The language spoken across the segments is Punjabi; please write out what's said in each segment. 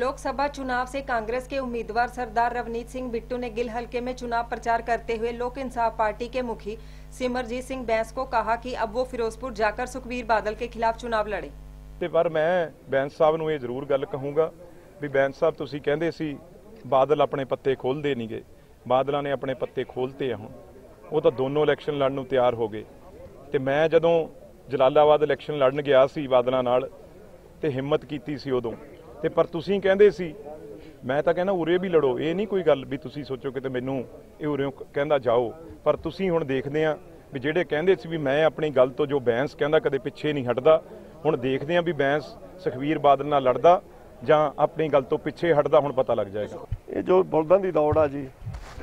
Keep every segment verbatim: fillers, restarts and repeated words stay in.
लोकसभा चुनाव से कांग्रेस के उम्मीदवार सरदार रवनीत सिंह बिट्टू ने गिल हलके में चुनाव प्रचार करते हुए लोक इंसाफ पार्टी के मुखी सिमरजीत सिंह बैंस को कहा कि अब वो फिरोजपुर जाकर सुखबीर बादल के खिलाफ चुनाव लड़े। ਤੇ ਪਰ ਮੈਂ ਬੈਂਸ ਸਾਹਿਬ ਨੂੰ ਇਹ ਜ਼ਰੂਰ ਗੱਲ ਕਹੂੰਗਾ ਵੀ ਬੈਂਸ ਸਾਹਿਬ ਤੁਸੀਂ ਕਹਿੰਦੇ ਸੀ ਬਾਦਲ ਆਪਣੇ ਪੱਤੇ ਖੋਲਦੇ ਨਹੀਂ ਗਏ, ਬਾਦਲਾਂ ਨੇ ਆਪਣੇ ਪੱਤੇ ਖੋਲਤੇ ਆ। ਹੁਣ ਉਹ ਤਾਂ ਦੋਨੋਂ ਇਲੈਕਸ਼ਨ ਲੜਨ ਨੂੰ ਤਿਆਰ ਹੋ ਗਏ ਤੇ ਮੈਂ ਜਦੋਂ ਜਲਾਲਾਬਾਦ ਇਲੈਕਸ਼ਨ ਲੜਨ ਗਿਆ ਸੀ ਬਾਦਲਾਂ ਨਾਲ ਤੇ ਹਿੰਮਤ ਕੀਤੀ ਸੀ ਉਦੋਂ ਤੇ ਪਰ ਤੁਸੀਂ ਕਹਿੰਦੇ ਸੀ ਮੈਂ ਤਾਂ ਕਹਿੰਦਾ ਉਰੇ ਵੀ ਲੜੋ। ਇਹ ਨਹੀਂ ਕੋਈ ਗੱਲ ਵੀ ਤੁਸੀਂ ਸੋਚੋ ਕਿ ਤੇ ਮੈਨੂੰ ਇਹ ਉਰੇ ਕਹਿੰਦਾ ਜਾਓ, ਪਰ ਤੁਸੀਂ ਹੁਣ ਦੇਖਦੇ ਆ ਵੀ ਜਿਹੜੇ ਕਹਿੰਦੇ ਸੀ ਵੀ ਮੈਂ ਆਪਣੀ ਗੱਲ ਤੋਂ ਜੋ ਬੈਂਸ ਕਹਿੰਦਾ ਕਦੇ ਪਿੱਛੇ ਨਹੀਂ ਹਟਦਾ, ਹੁਣ ਦੇਖਦੇ ਆ ਵੀ ਬੈਂਸ ਸੁਖਬੀਰ ਬਾਦਲ ਨਾਲ ਲੜਦਾ ਜਾਂ ਆਪਣੀ ਗੱਲ ਤੋਂ ਪਿੱਛੇ ਹਟਦਾ, ਹੁਣ ਪਤਾ ਲੱਗ ਜਾਏਗਾ। ਇਹ ਜੋ ਬਲਦਾਂ ਦੀ ਦੌੜ ਆ ਜੀ,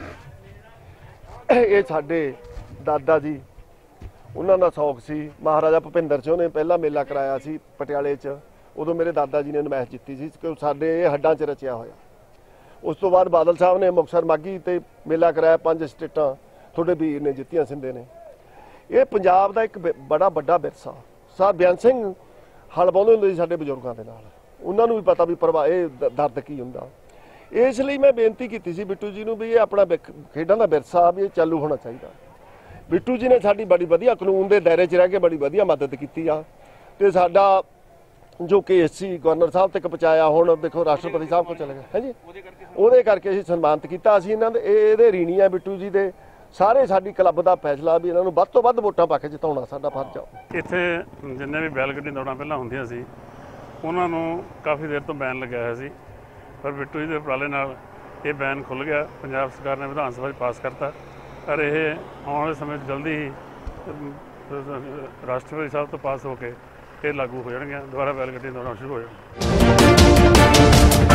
ਇਹ ਸਾਡੇ ਦਾਦਾ ਜੀ ਉਹਨਾਂ ਦਾ ਸ਼ੌਕ ਸੀ। ਮਹਾਰਾਜਾ ਭੁਪਿੰਦਰ ਸਿੰਘ ਨੇ ਪਹਿਲਾ ਮੇਲਾ ਕਰਾਇਆ ਸੀ ਪਟਿਆਲੇ 'ਚ, ਉਦੋਂ ਮੇਰੇ ਦਾਦਾ ਜੀ ਨੇ ਨੁਮਾਇਸ਼ ਜਿੱਤੀ ਸੀ ਕਿ ਸਾਡੇ ਇਹ ਹੱਡਾਂ 'ਚ ਰਚਿਆ ਹੋਇਆ। ਉਸ ਤੋਂ ਬਾਅਦ ਬਾਦਲ ਸਾਹਿਬ ਨੇ ਮੁਕਤਸਰ ਮਾਗੀ ਤੇ ਮੇਲਾ ਕਰਾਇਆ, ਪੰਜ ਸਟੇਟਾਂ ਤੁਹਾਡੇ ਵੀਰ ਨੇ ਜਿੱਤੀਆਂ, ਸਿੰਦੇ ਨੇ। ਇਹ ਪੰਜਾਬ ਦਾ ਇੱਕ ਬੜਾ ਵੱਡਾ ਵਿਰਸਾ। ਸਰ ਬਿਆਨ ਸਿੰਘ ਹਲ ਪਾਉਂਦੇ ਹੁੰਦੇ ਸੀ ਸਾਡੇ ਬਜ਼ੁਰਗਾਂ ਦੇ ਨਾਲ, ਉਹਨਾਂ ਨੂੰ ਵੀ ਪਤਾ ਵੀ ਪ੍ਰਭਾ ਇਹ ਦਰਦ ਕੀ ਹੁੰਦਾ। ਇਸ ਲਈ ਮੈਂ ਬੇਨਤੀ ਕੀਤੀ ਸੀ ਬਿੱਟੂ ਜੀ ਨੂੰ ਵੀ ਇਹ ਆਪਣਾ ਖੇਡਾਂ ਦਾ ਵਿਰਸਾ ਵੀ ਇਹ ਚਾਲੂ ਹੋਣਾ ਚਾਹੀਦਾ। ਬਿੱਟੂ ਜੀ ਨੇ ਸਾਡੀ ਬੜੀ ਵਧੀਆ ਕਾਨੂੰਨ ਦੇ ਦਾਇਰੇ 'ਚ ਰਹਿ ਕੇ ਬੜੀ ਵਧੀਆ ਮਦਦ ਕੀਤੀ ਆ ਤੇ ਸਾਡਾ ਜੋ ਕੇਸ ਸੀ ਗਵਰਨਰ ਸਾਹਿਬ ਤੱਕ ਪਹੁੰਚਾਇਆ। ਹੁਣ ਦੇਖੋ ਰਾਸ਼ਟਰਪਤੀ ਸਾਹਿਬ ਕੋਲ ਚਲੇ ਗਏ ਹੈ ਜੀ, ਉਹਦੇ ਕਰਕੇ ਅਸੀਂ ਸਨਮਾਨਿਤ ਕੀਤਾ। ਅਸੀਂ ਇਹਨਾਂ ਦੇ ਇਹਦੇ ਰੀਣੀ ਆ ਬਿੱਟੂ ਜੀ ਦੇ। ਸਾਰੇ ਸਾਡੀ ਕਲੱਬ ਦਾ ਫੈਸਲਾ ਵੀ ਇਹਨਾਂ ਨੂੰ ਵੱਧ ਤੋਂ ਵੱਧ ਵੋਟਾਂ ਪਾ ਕੇ ਜਿਤਾਉਣਾ ਸਾਡਾ ਫਰਜ਼ ਆ। ਇੱਥੇ ਜਿੰਨੇ ਵੀ ਬੈਲ ਗੱਡੀ ਦੌੜਾਂ ਪਹਿਲਾਂ ਹੁੰਦੀਆਂ ਸੀ ਉਹਨਾਂ ਨੂੰ ਕਾਫੀ ਦੇਰ ਤੋਂ ਬੈਨ ਲੱਗਿਆ ਹੋਇਆ ਸੀ, ਪਰ ਬਿੱਟੂ ਜੀ ਦੇ ਉਪਰਾਲੇ ਨਾਲ ਇਹ ਬੈਨ ਖੁੱਲ੍ਹ ਗਿਆ। ਪੰਜਾਬ ਸਰਕਾਰ ਨੇ ਵਿਧਾਨ ਸਭਾ 'ਚ ਪਾਸ ਕਰਤਾ ਔਰ ਇਹ ਆਉਣ ਵਾਲੇ ਸਮੇਂ 'ਚ ਜਲਦੀ ਹੀ ਰਾਸ਼ਟਰਪਤੀ ਸਾਹਿਬ ਤੋਂ ਪਾਸ ਹੋ ਕੇ ਇਹ ਲਾਗੂ ਹੋ ਜਾਣਗੀਆਂ। ਦੁਬਾਰਾ ਬੈਲ ਗੱਡੀ ਦੌੜਾਂ ਸ਼ੁਰੂ ਹੋ ਜਾਣਗੀਆਂ।